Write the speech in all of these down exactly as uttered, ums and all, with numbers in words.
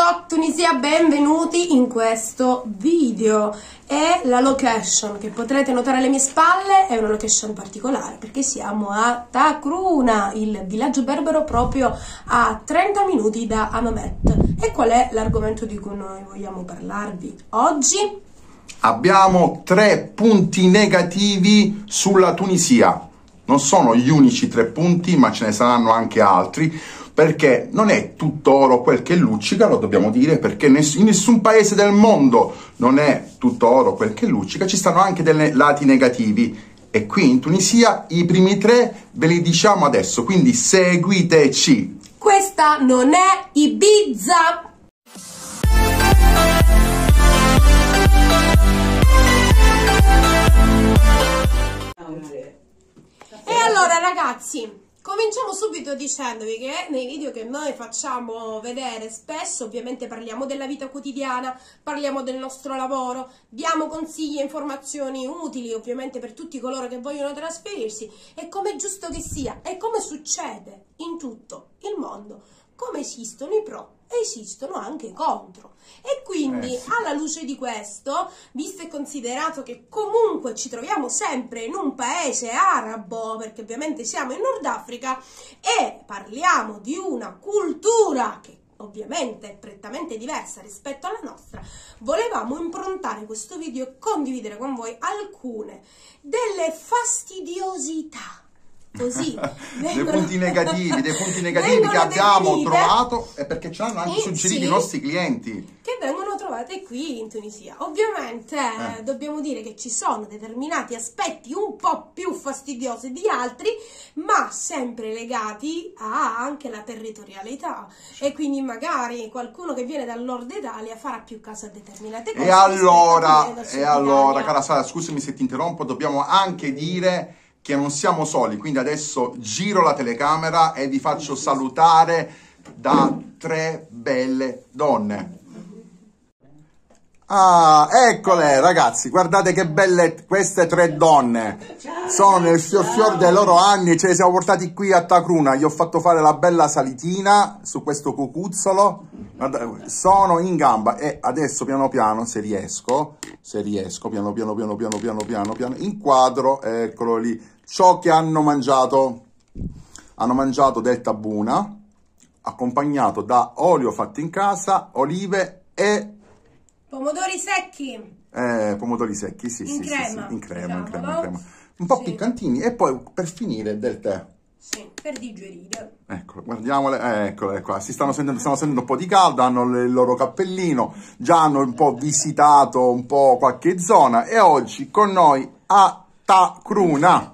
TikTok Tunisia, benvenuti in questo video. E la location che potrete notare alle mie spalle è una location particolare perché siamo a Takruna, il villaggio berbero proprio a trenta minuti da Hammamet. E qual è l'argomento di cui noi vogliamo parlarvi oggi? Abbiamo tre punti negativi sulla Tunisia. Non sono gli unici tre punti, ma ce ne saranno anche altri, perché non è tutto oro quel che luccica, lo dobbiamo dire, perché in nessun paese del mondo non è tutto oro quel che luccica, ci stanno anche dei lati negativi. E qui in Tunisia i primi tre ve li diciamo adesso, quindi seguiteci. Questa non è Ibiza! E allora ragazzi, cominciamo subito dicendovi che nei video che noi facciamo vedere spesso ovviamente parliamo della vita quotidiana, parliamo del nostro lavoro, diamo consigli e informazioni utili ovviamente per tutti coloro che vogliono trasferirsi, e come è giusto che sia e come succede in tutto il mondo, come esistono i pro e esistono anche i contro. E quindi eh sì. alla luce di questo, visto e considerato che comunque ci troviamo sempre in un paese arabo, perché ovviamente siamo in Nord Africa e parliamo di una cultura che ovviamente è prettamente diversa rispetto alla nostra, volevamo improntare questo video e condividere con voi alcune delle fastidiosità, così dei punti negativi, dei punti negativi che abbiamo trovato, e perché ce l'hanno anche suggeriti sì, i nostri clienti, che vengono trovate qui in Tunisia. Ovviamente eh. Eh, dobbiamo dire che ci sono determinati aspetti un po' più fastidiosi di altri, ma sempre legati a anche la territorialità, e quindi magari qualcuno che viene dal nord Italia farà più caso a determinate cose. E allora, e allora cara Sara, scusami se ti interrompo, dobbiamo anche dire che non siamo soli, quindi adesso giro la telecamera e vi faccio salutare da tre belle donne. Ah, eccole ragazzi, guardate che belle queste tre donne. Sono nel fior fior dei loro anni, ce le siamo portati qui a Takruna, gli ho fatto fare la bella salitina su questo cucuzzolo. Guardate, sono in gamba e adesso piano piano, se riesco, se riesco, piano piano piano piano piano piano piano, inquadro, eccolo lì, ciò che hanno mangiato. Hanno mangiato del tabuna, accompagnato da olio fatto in casa, olive e pomodori secchi. Eh, pomodori secchi, sì, in sì, crema, sì, in crema, in crema, in no? crema. Un po' sì. piccantini, e poi per finire del tè. Sì, per digerire. Eccolo, guardiamole, eccole qua, si stanno sentendo, stanno sentendo un po' di caldo, hanno il loro cappellino, già hanno un po' visitato un po' qualche zona, e oggi con noi a Takruna.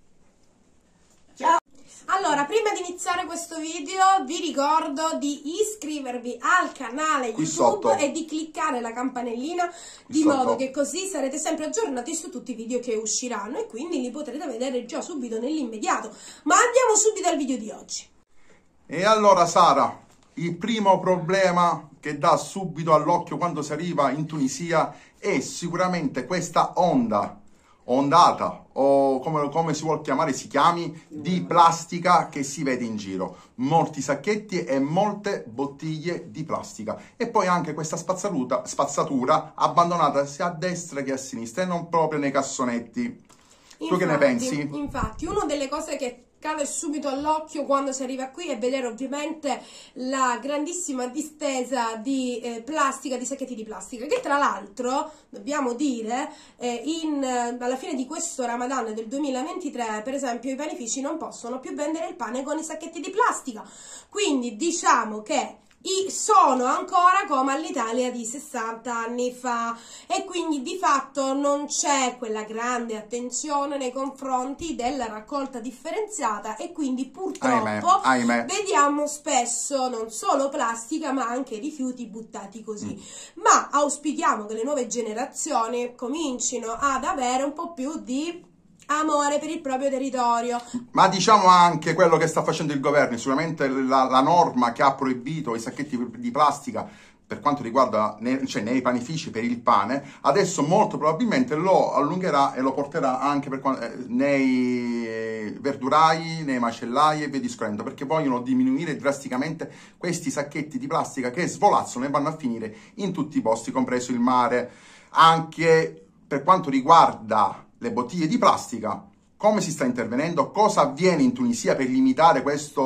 Allora, prima di iniziare questo video vi ricordo di iscrivervi al canale Qui YouTube sotto. e di cliccare la campanellina, Qui di sotto. modo che così sarete sempre aggiornati su tutti i video che usciranno e quindi li potrete vedere già subito nell'immediato. Ma andiamo subito al video di oggi. E allora Sara, il primo problema che dà subito all'occhio quando si arriva in Tunisia è sicuramente questa onda, ondata, o come, come si vuol chiamare, si chiami, di plastica che si vede in giro. Molti sacchetti e molte bottiglie di plastica. E poi anche questa spazzatura, spazzatura abbandonata sia a destra che a sinistra e non proprio nei cassonetti. Infatti, tu che ne pensi? Infatti, una delle cose che cade subito all'occhio quando si arriva qui è vedere ovviamente la grandissima distesa di eh, plastica, di sacchetti di plastica, che tra l'altro dobbiamo dire eh, in, eh, alla fine di questo Ramadan del duemilaventitré per esempio i panifici non possono più vendere il pane con i sacchetti di plastica, quindi diciamo che I sono ancora come all'Italia di sessanta anni fa, e quindi di fatto non c'è quella grande attenzione nei confronti della raccolta differenziata, e quindi purtroppo ahimè, ahimè. vediamo spesso non solo plastica ma anche rifiuti buttati così. Mm. Ma auspichiamo che le nuove generazioni comincino ad avere un po' più di amore per il proprio territorio. Ma diciamo anche quello che sta facendo il governo, sicuramente la, la norma che ha proibito i sacchetti di plastica per quanto riguarda nei, cioè nei panifici per il pane, adesso molto probabilmente lo allungherà e lo porterà anche per, eh, nei verdurai, nei macellai e via discorrendo, perché vogliono diminuire drasticamente questi sacchetti di plastica che svolazzano e vanno a finire in tutti i posti, compreso il mare. Anche per quanto riguarda le bottiglie di plastica, come si sta intervenendo? Cosa avviene in Tunisia per limitare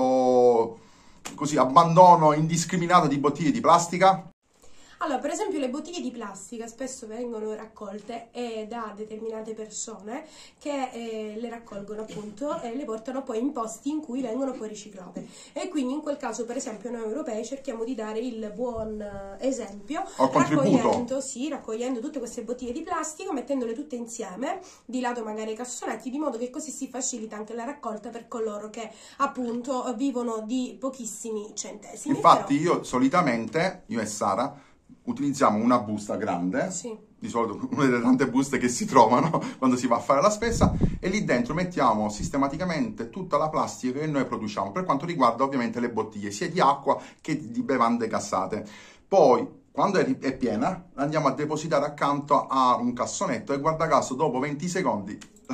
questo così abbandono indiscriminato di bottiglie di plastica? Allora, per esempio, le bottiglie di plastica spesso vengono raccolte eh, da determinate persone che eh, le raccolgono appunto e le portano poi in posti in cui vengono poi riciclate. E quindi in quel caso, per esempio, noi europei cerchiamo di dare il buon eh, esempio, raccogliendo, sì, raccogliendo tutte queste bottiglie di plastica, mettendole tutte insieme, di lato magari ai cassonetti, di modo che così si facilita anche la raccolta per coloro che appunto vivono di pochissimi centesimi. Infatti Però... io solitamente, io e Sara, utilizziamo una busta grande, sì. Di solito una delle tante buste che si trovano quando si va a fare la spesa, e lì dentro mettiamo sistematicamente tutta la plastica che noi produciamo, per quanto riguarda ovviamente le bottiglie, sia di acqua che di bevande gassate. Poi, quando è, è piena, la andiamo a depositare accanto a un cassonetto e guarda caso, dopo venti secondi...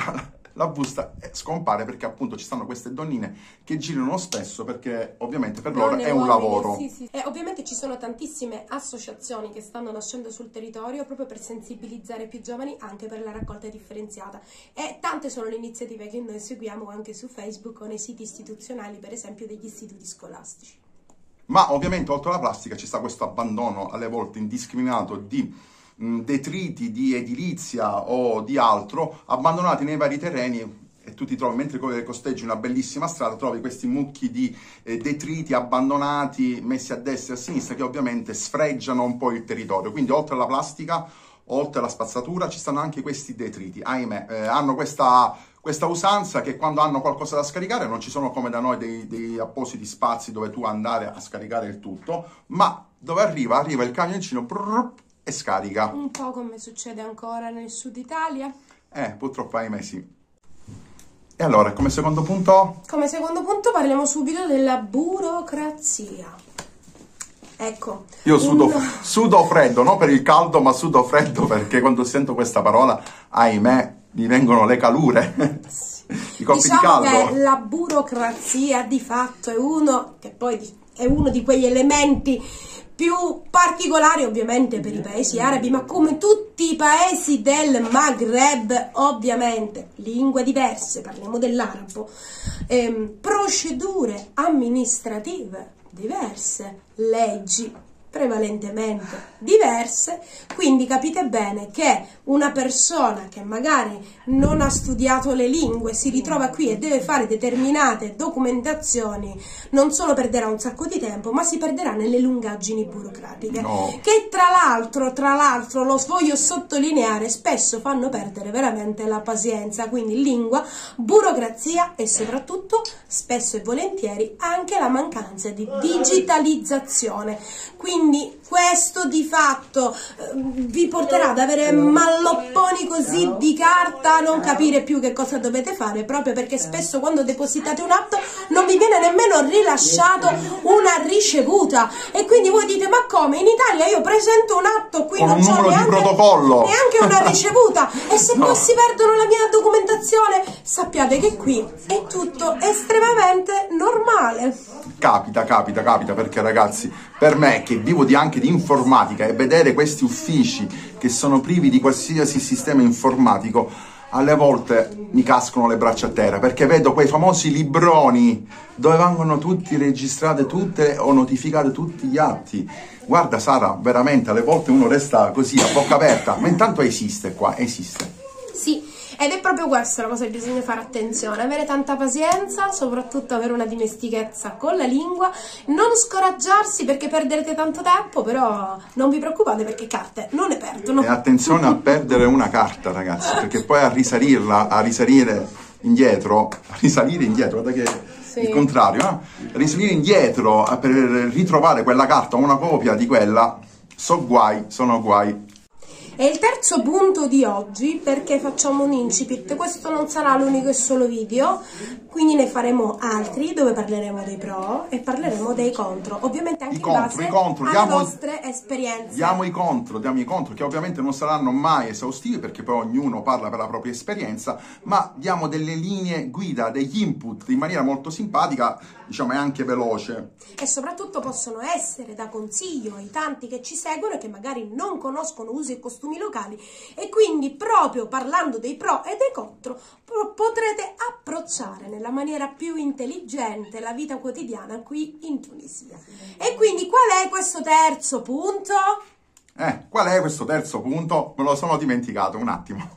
la busta scompare, perché appunto ci stanno queste donnine che girano spesso, perché ovviamente per loro è un lavoro. Sì, sì. E ovviamente ci sono tantissime associazioni che stanno nascendo sul territorio proprio per sensibilizzare i più giovani anche per la raccolta differenziata, e tante sono le iniziative che noi seguiamo anche su Facebook o nei siti istituzionali, per esempio degli istituti scolastici. Ma ovviamente oltre alla plastica ci sta questo abbandono alle volte indiscriminato di detriti di edilizia o di altro abbandonati nei vari terreni, e tu ti trovi, mentre costeggi una bellissima strada, trovi questi mucchi di eh, detriti abbandonati messi a destra e a sinistra, che ovviamente sfregiano un po' il territorio. Quindi oltre alla plastica, oltre alla spazzatura, ci stanno anche questi detriti, ahimè, eh, hanno questa, questa usanza che quando hanno qualcosa da scaricare non ci sono come da noi dei, dei appositi spazi dove tu andare a scaricare il tutto, ma dove arriva? Arriva il camioncino brrr, e scarica. Un po' come succede ancora nel sud Italia. Eh, purtroppo ahimè sì. E allora, come secondo punto? Come secondo punto parliamo subito della burocrazia. Ecco. Io sudo, un... sudo freddo, non per il caldo, ma sudo freddo perché quando sento questa parola, ahimè, mi vengono le calure. I colpi diciamo di caldo. Che la burocrazia di fatto è uno, che poi è uno di quegli elementi più particolari ovviamente per i paesi arabi, ma come tutti i paesi del Maghreb, ovviamente, lingue diverse, parliamo dell'arabo, ehm, procedure amministrative diverse, leggi prevalentemente diverse, quindi capite bene che una persona che magari non ha studiato le lingue si ritrova qui e deve fare determinate documentazioni, non solo perderà un sacco di tempo, ma si perderà nelle lungaggini burocratiche, no. che tra l'altro, tra l'altro, lo voglio sottolineare, spesso fanno perdere veramente la pazienza. Quindi lingua, burocrazia e soprattutto, spesso e volentieri, anche la mancanza di digitalizzazione. Quindi Quindi questo di fatto eh, vi porterà ad avere mallopponi così di carta, non capire più che cosa dovete fare, proprio perché spesso quando depositate un atto non vi viene nemmeno rilasciato una ricevuta, e quindi voi dite: ma come, in Italia io presento un atto, qui con non un c'ho numero neanche, di protocollo, neanche una ricevuta, e se no. poi si perdono la mia documentazione, sappiate che qui è tutto estremamente normale. Capita, capita, capita, perché ragazzi, per me che vivo di, anche di informatica, e vedere questi uffici che sono privi di qualsiasi sistema informatico, alle volte mi cascano le braccia a terra, perché vedo quei famosi libroni dove vengono tutti registrate tutte o notificate tutti gli atti. Guarda Sara, veramente alle volte uno resta così a bocca aperta, ma intanto esiste qua, esiste. Sì. Ed è proprio questa la cosa che bisogna fare attenzione, avere tanta pazienza, soprattutto avere una dimestichezza con la lingua, non scoraggiarsi perché perderete tanto tempo, però non vi preoccupate perché carte non ne perdono. E attenzione a perdere una carta, ragazzi, perché poi a risalirla, a risalire indietro, a risalire indietro, guarda che sì. Il contrario, eh? A risalire indietro per ritrovare quella carta o una copia di quella, so guai, sono guai. E il terzo punto di oggi, perché facciamo un incipit, questo non sarà l'unico e solo video, quindi ne faremo altri dove parleremo dei pro e parleremo dei contro, ovviamente anche I contro, in i base contro, alle diamo, vostre esperienze. Diamo i contro, diamo i contro, che ovviamente non saranno mai esaustivi perché poi ognuno parla per la propria esperienza, ma diamo delle linee guida, degli input in maniera molto simpatica, diciamo, e anche veloce. E soprattutto possono essere da consiglio ai tanti che ci seguono e che magari non conoscono usi e costumi locali, e quindi proprio parlando dei pro e dei contro potrete approcciare nella maniera più intelligente la vita quotidiana qui in Tunisia. E quindi qual è questo terzo punto? Eh, qual è questo terzo punto? Me lo sono dimenticato un attimo.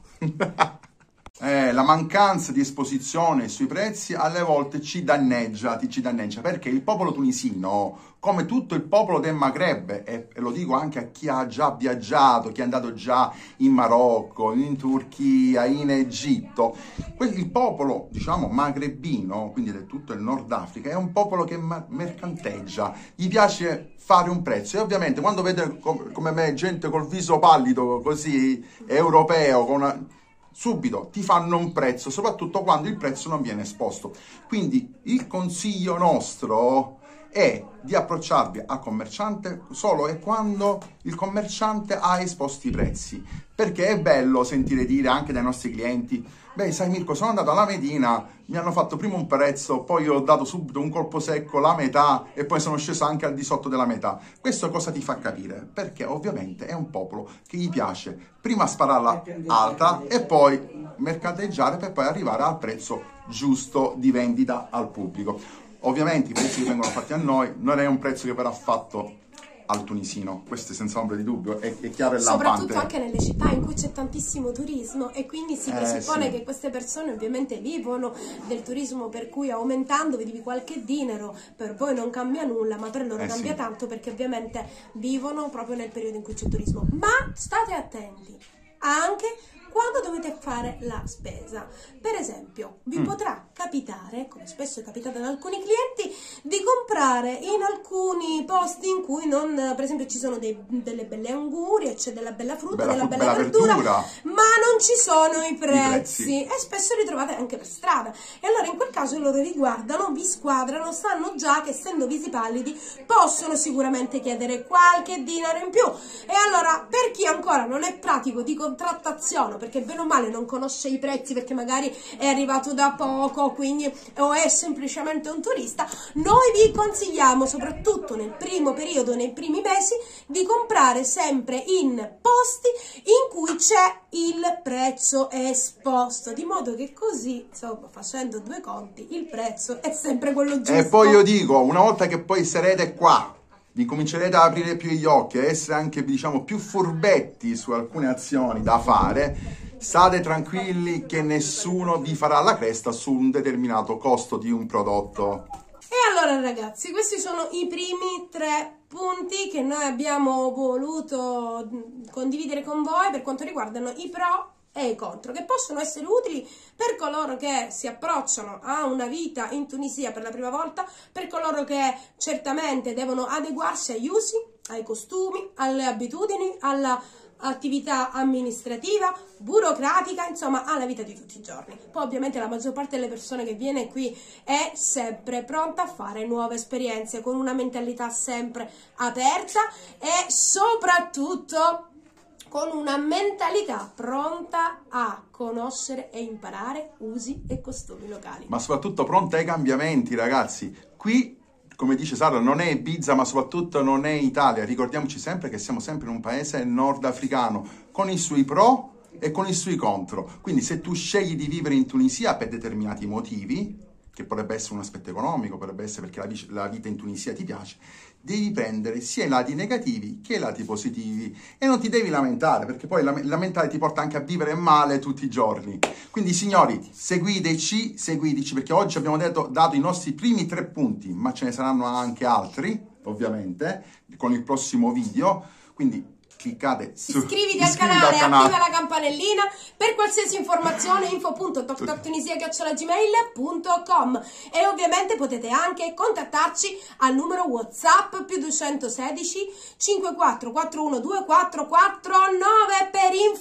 Eh, la mancanza di esposizione sui prezzi alle volte ci danneggia, ti ci danneggia, perché il popolo tunisino, come tutto il popolo del Maghreb, e, e lo dico anche a chi ha già viaggiato, chi è andato già in Marocco, in Turchia, in Egitto, il popolo, diciamo, magrebino, quindi di tutto il Nord Africa, è un popolo che mercanteggia, gli piace fare un prezzo, e ovviamente quando vede com come me gente col viso pallido, così europeo, con una... subito ti fanno un prezzo, soprattutto quando il prezzo non viene esposto. Quindi il consiglio nostro è di approcciarvi al commerciante solo e quando il commerciante ha esposto i prezzi, perché è bello sentire dire anche dai nostri clienti: beh, sai Mirko, sono andato alla Medina, mi hanno fatto prima un prezzo, poi ho dato subito un colpo secco, la metà, e poi sono sceso anche al di sotto della metà. Questo cosa ti fa capire? Perché ovviamente è un popolo che gli piace prima spararla alta e poi mercanteggiare per poi arrivare al prezzo giusto di vendita al pubblico. Ovviamente i prezzi che vengono fatti a noi non è un prezzo che verrà fatto al tunisino, questo è senza ombra di dubbio, è, è chiaro e lampante. Soprattutto anche nelle città in cui c'è tantissimo turismo, e quindi si presuppone eh, sì. che queste persone ovviamente vivono del turismo, per cui aumentando vedi qualche dinero, per voi non cambia nulla, ma per loro eh, cambia sì. tanto, perché ovviamente vivono proprio nel periodo in cui c'è turismo. Ma state attenti anche quando dovete fare la spesa. Per esempio, vi mm. potrà capitare, come spesso è capitato ad alcuni clienti, di comprare in alcuni posti in cui non, per esempio, ci sono dei, delle belle angurie, c'è della bella frutta, bella, della bella, bella verdura, verdura, ma non ci sono i prezzi, i prezzi, e spesso li trovate anche per strada. E allora in quel caso loro vi guardano, vi squadrano, sanno già che essendo visi pallidi possono sicuramente chiedere qualche dinaro in più. E allora, per chi ancora non è pratico di contrattazione, perché bene o male non conosce i prezzi perché magari è arrivato da poco, quindi o è semplicemente un turista, noi vi consigliamo, soprattutto nel primo periodo, nei primi mesi, di comprare sempre in posti in cui c'è il prezzo esposto, di modo che così, insomma, facendo due conti, il prezzo è sempre quello giusto. E poi io dico, una volta che poi sarete qua, vi comincerete ad aprire più gli occhi, a essere anche, diciamo, più furbetti su alcune azioni da fare, state tranquilli che nessuno vi farà la cresta su un determinato costo di un prodotto. E allora ragazzi, questi sono i primi tre punti che noi abbiamo voluto condividere con voi per quanto riguardano i pro e i contro, che possono essere utili per coloro che si approcciano a una vita in Tunisia per la prima volta, per coloro che certamente devono adeguarsi agli usi, ai costumi, alle abitudini, alla attività amministrativa, burocratica, insomma alla vita di tutti i giorni. Poi ovviamente la maggior parte delle persone che viene qui è sempre pronta a fare nuove esperienze, con una mentalità sempre aperta e soprattutto con una mentalità pronta a conoscere e imparare usi e costumi locali. Ma soprattutto pronta ai cambiamenti, ragazzi. Qui, come dice Sara, non è Ibiza, ma soprattutto non è Italia. Ricordiamoci sempre che siamo sempre in un paese nordafricano, con i suoi pro e con i suoi contro. Quindi se tu scegli di vivere in Tunisia per determinati motivi, che potrebbe essere un aspetto economico, potrebbe essere perché la, la vita in Tunisia ti piace, devi prendere sia i lati negativi che i lati positivi, e non ti devi lamentare, perché poi lamentare ti porta anche a vivere male tutti i giorni. Quindi signori, seguiteci, seguiteci, perché oggi abbiamo detto, dato i nostri primi tre punti, ma ce ne saranno anche altri, ovviamente, con il prossimo video, quindi cliccate su iscriviti al canale, al canale, attiva la campanellina per qualsiasi informazione, info punto toc toc tunisia chiocciola gmail punto com, e ovviamente potete anche contattarci al numero WhatsApp più due sedici cinque quattro quattro uno due quattro quattro nove per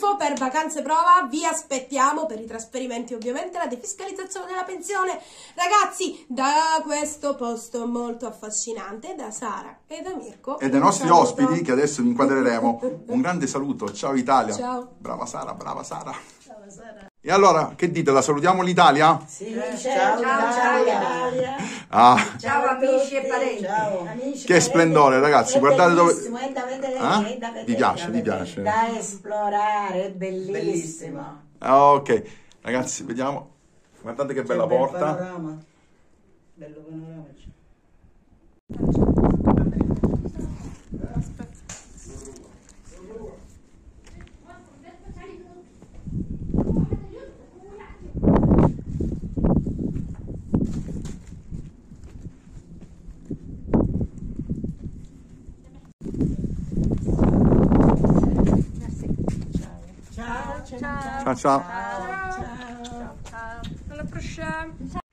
info per vacanze prova, vi aspettiamo per i trasferimenti, ovviamente la defiscalizzazione della pensione. Ragazzi, da questo posto molto affascinante, da Sara e da Mirko e dai nostri saluto. ospiti che adesso vi inquadreremo, un grande saluto. Ciao Italia. Ciao. Brava Sara, brava Sara. Ciao Sara. E allora, che dite, la salutiamo l'Italia? Sì, Eh, ciao, ciao, ciao, Italia. Ah, Ciao a amici e tutti. parenti. Ciao. Amici, che splendore, ragazzi, è guardate dove... bellissimo, è da vedere, Eh? è da vedere, Vi piace, da vi vedere, piace. da esplorare, è bellissimo. Bellissimo. Ah, ok, ragazzi, vediamo. Guardate che bella Che bel porta. panorama. Bello panorama. Ciao, ciao, ciao. Ciao, ciao. Ciao. Alla prossima.